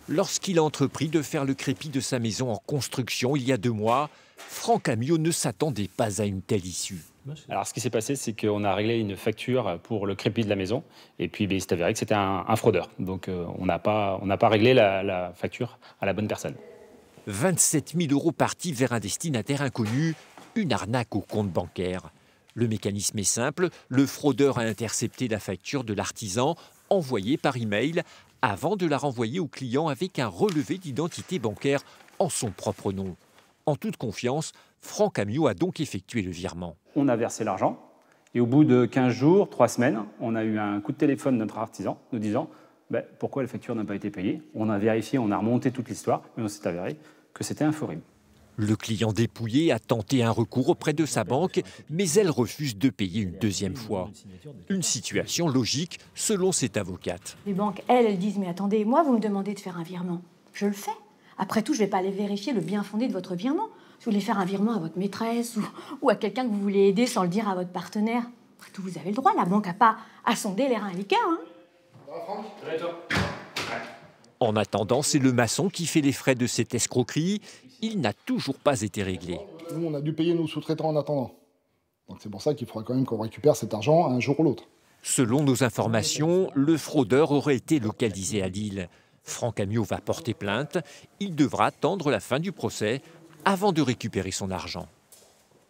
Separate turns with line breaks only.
Lorsqu'il a entrepris de faire le crépi de sa maison en construction il y a 2 mois, Franck Amiot ne s'attendait pas à une telle issue.
Alors, ce qui s'est passé, c'est qu'on a réglé une facture pour le crépi de la maison. Et puis, il s'est avéré que c'était un fraudeur. Donc, on n'a pas réglé la facture à la bonne personne.
27 000 € partis vers un destinataire inconnu, une arnaque au compte bancaire. Le mécanisme est simple, le fraudeur a intercepté la facture de l'artisan envoyée par email avant de la renvoyer au client avec un relevé d'identité bancaire en son propre nom. En toute confiance, Franck Amiot a donc effectué le virement.
On a versé l'argent et au bout de 15 jours, 3 semaines, on a eu un coup de téléphone de notre artisan nous disant pourquoi la facture n'a pas été payée. On a vérifié, on a remonté toute l'histoire, mais on s'est avéré que c'était un faux RIB.
Le client dépouillé a tenté un recours auprès de sa banque, mais elle refuse de payer une 2e fois. Une situation logique selon cette avocate.
Les banques, elles disent « Mais attendez, moi, vous me demandez de faire un virement. Je le fais. Après tout, je ne vais pas aller vérifier le bien fondé de votre virement. Si vous voulez faire un virement à votre maîtresse ou à quelqu'un que vous voulez aider sans le dire à votre partenaire, après tout, vous avez le droit. La banque n'a pas à sonder les reins et les cœurs. Hein.
En attendant, c'est le maçon qui fait les frais de cette escroquerie. Il n'a toujours pas été réglé.
Nous, on a dû payer nos sous-traitants en attendant. Donc c'est pour ça qu'il faudra quand même qu'on récupère cet argent un jour ou l'autre.
Selon nos informations, le fraudeur aurait été localisé à Lille. Franck Amiot va porter plainte. Il devra attendre la fin du procès avant de récupérer son argent.